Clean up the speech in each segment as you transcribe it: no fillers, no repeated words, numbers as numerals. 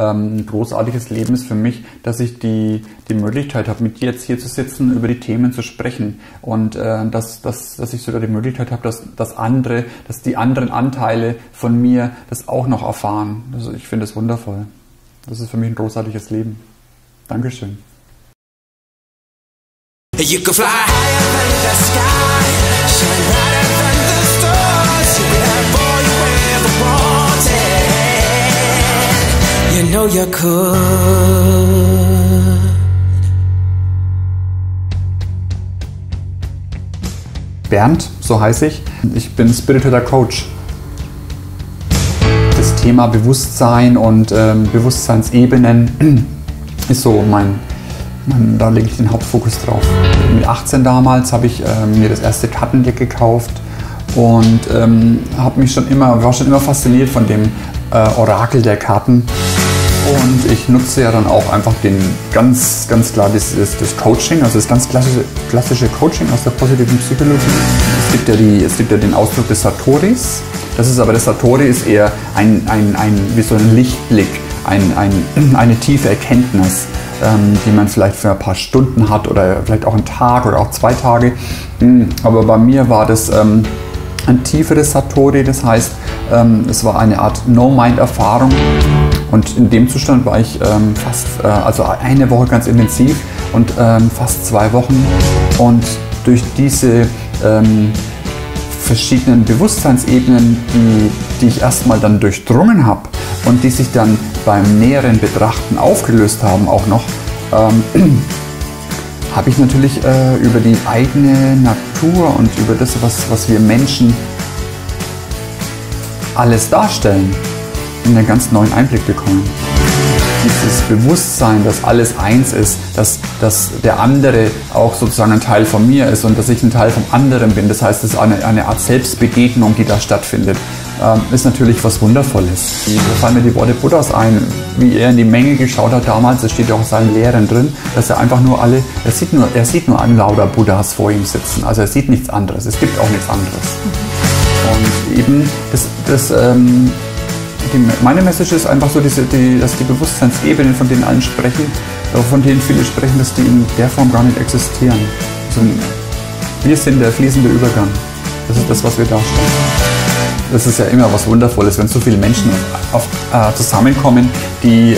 ein großartiges Leben ist für mich, dass ich die Möglichkeit habe, mit dir jetzt hier zu sitzen, über die Themen zu sprechen und dass ich sogar die Möglichkeit habe, dass die anderen Anteile von mir das auch noch erfahren. Also ich finde es wundervoll. Das ist für mich ein großartiges Leben. Dankeschön. You can fly higher than the sky, shine brighter than the stars. You will have all you ever wanted. You know you could. Bernd, so heiße ich. Ich bin spiritueller Coach. Das Thema Bewusstsein und Bewusstseinsebenen ist so da lege ich den Hauptfokus drauf. Mit 18 damals habe ich mir das erste Kartendeck gekauft und war schon immer fasziniert von dem Orakel der Karten. Und ich nutze ja dann auch einfach ganz klar das Coaching, also das ganz klassische Coaching aus der positiven Psychologie. Es gibt ja den Ausdruck des Satoris. Das Satori ist eher wie so ein Lichtblick, eine tiefe Erkenntnis, die man vielleicht für ein paar Stunden hat oder vielleicht auch einen Tag oder auch 2 Tage. Aber bei mir war das ein tieferes Satori, das heißt, es war eine Art No-Mind-Erfahrung. Und in dem Zustand war ich also eine Woche ganz intensiv und fast 2 Wochen. Und durch diese verschiedenen Bewusstseinsebenen, die ich erstmal dann durchdrungen habe und die sich dann beim näheren Betrachten aufgelöst haben auch noch, habe ich natürlich über die eigene Natur und über das, was wir Menschen alles darstellen, einen ganz neuen Einblick bekommen. Dieses Bewusstsein, dass alles eins ist, dass der andere auch sozusagen ein Teil von mir ist und dass ich ein Teil vom anderen bin. Das heißt, es ist eine Art Selbstbegegnung, die da stattfindet, ist natürlich was Wundervolles. Da fallen mir die Worte Buddhas ein, wie er in die Menge geschaut hat damals, das steht ja auch in seinen Lehren drin, dass er einfach nur er sieht nur einen lauter Buddhas vor ihm sitzen. Also er sieht nichts anderes, es gibt auch nichts anderes. Und eben meine Message ist einfach so, dass die Bewusstseinsebenen, von denen allen sprechen, von denen viele sprechen, dass die in der Form gar nicht existieren. Also wir sind der fließende Übergang. Das ist das, was wir darstellen. Das ist ja immer was Wundervolles, wenn so viele Menschen zusammenkommen, die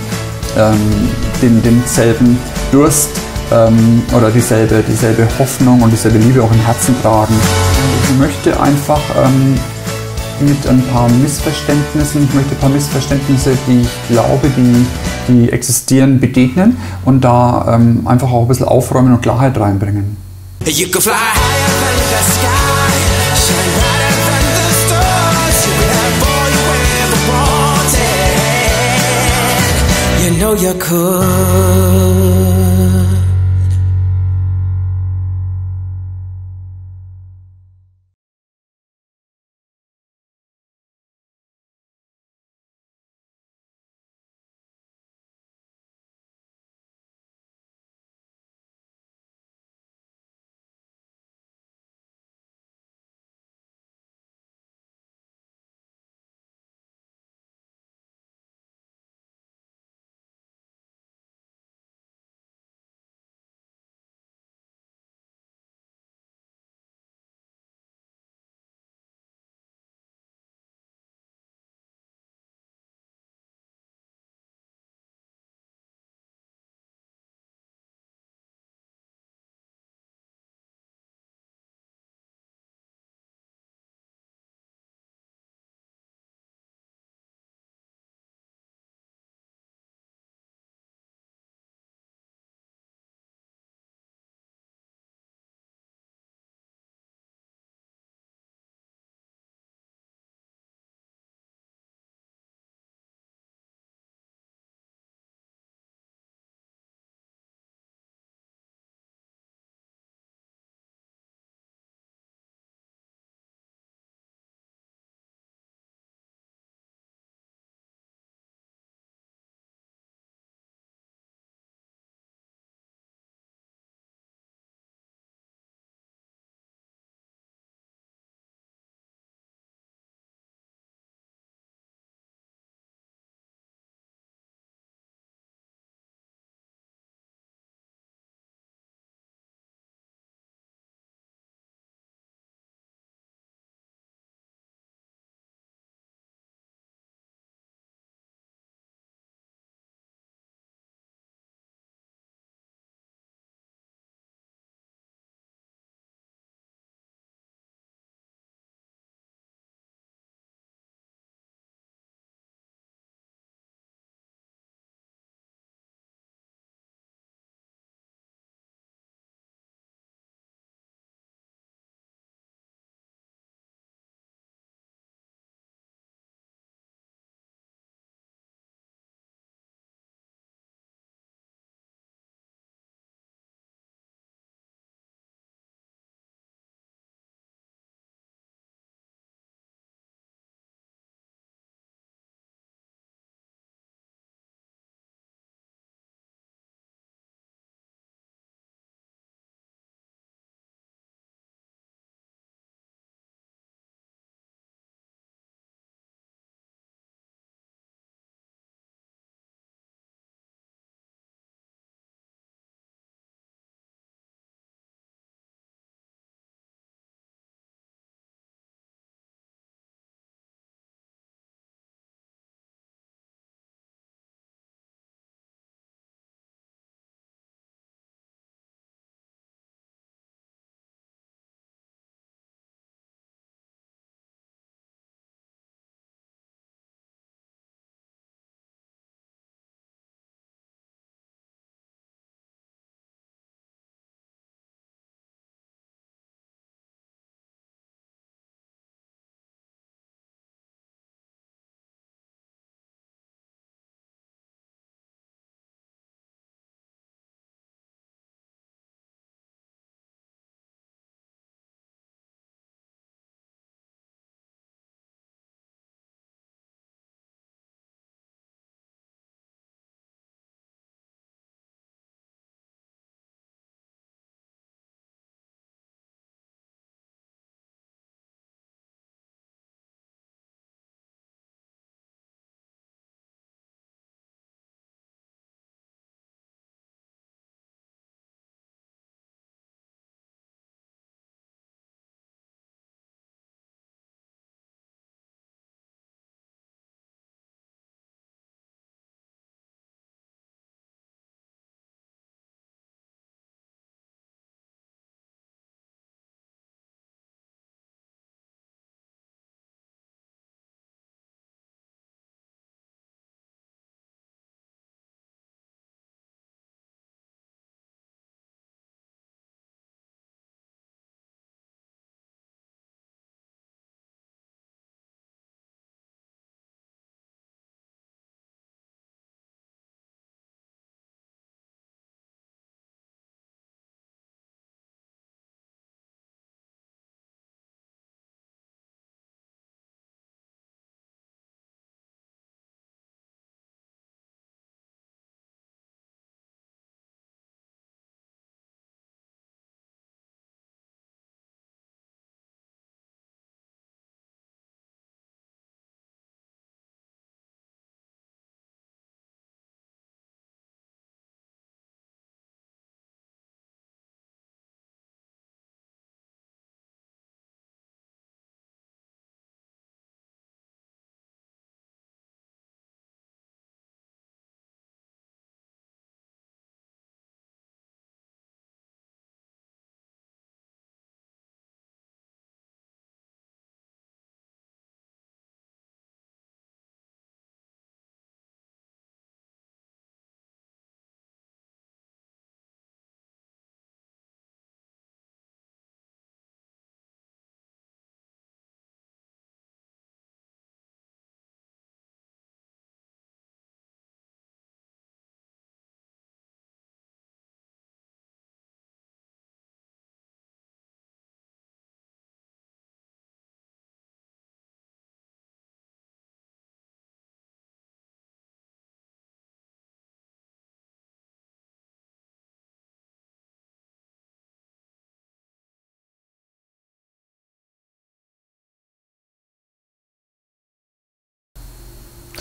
denselben Durst oder dieselbe Hoffnung und dieselbe Liebe auch im Herzen tragen. Ich möchte einfach mit ein paar Missverständnissen, die ich glaube, die existieren, begegnen und da einfach auch ein bisschen aufräumen und Klarheit reinbringen. You can fly higher than the sky, shine brighter than the stars. You will have all you ever wanted. You know you could.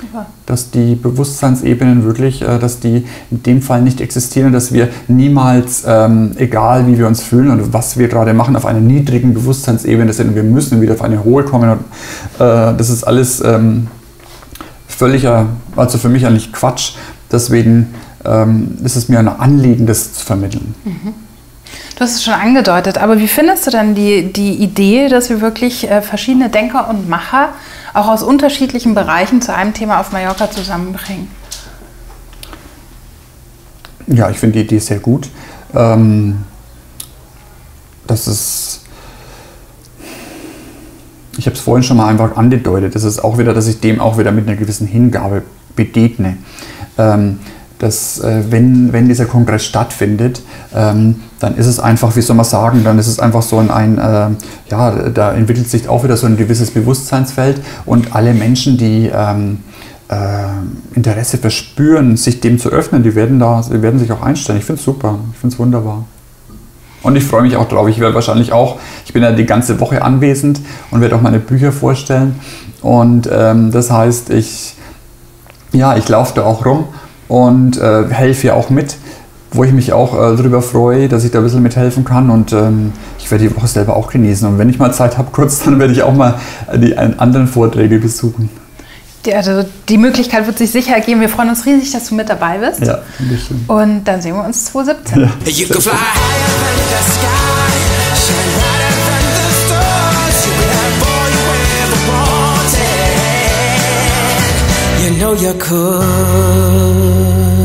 dass die Bewusstseinsebenen wirklich, dass die in dem Fall nicht existieren, dass wir niemals, egal wie wir uns fühlen und was wir gerade machen, auf einer niedrigen Bewusstseinsebene sind und wir müssen wieder auf eine hohe kommen. Und, das ist alles völliger, also für mich eigentlich Quatsch. Deswegen ist es mir ein Anliegen, das zu vermitteln. Du hast es schon angedeutet, aber wie findest du denn die Idee, dass wir wirklich verschiedene Denker und Macher auch aus unterschiedlichen Bereichen zu einem Thema auf Mallorca zusammenbringen? Ja, ich finde die Idee sehr gut. Das ist, ich habe es vorhin schon mal einfach angedeutet, das ist auch wieder, dass ich dem auch wieder mit einer gewissen Hingabe begegne. Dass wenn dieser Kongress stattfindet, dann ist es einfach, wie soll man sagen, dann ist es einfach so ja, da entwickelt sich auch wieder so ein gewisses Bewusstseinsfeld und alle Menschen, die Interesse verspüren, sich dem zu öffnen, die werden sich auch einstellen. Ich finde es super, ich finde es wunderbar. Und ich freue mich auch drauf. Ich werde wahrscheinlich auch, ich bin ja die ganze Woche anwesend und werde auch meine Bücher vorstellen. Und das heißt, ich laufe da auch rum und helfe ja auch mit, wo ich mich auch darüber freue, dass ich da ein bisschen mithelfen kann und ich werde die Woche selber auch genießen und wenn ich mal Zeit habe, kurz, dann werde ich auch mal die anderen Vorträge besuchen. Also die Möglichkeit wird sich sicher ergeben. Wir freuen uns riesig, dass du mit dabei bist. Ja, bestimmt. Und dann sehen wir uns 2017. Ja. You can fly higher than the sky, shine brighter than the stars. You can have all you ever wanted. You know you could.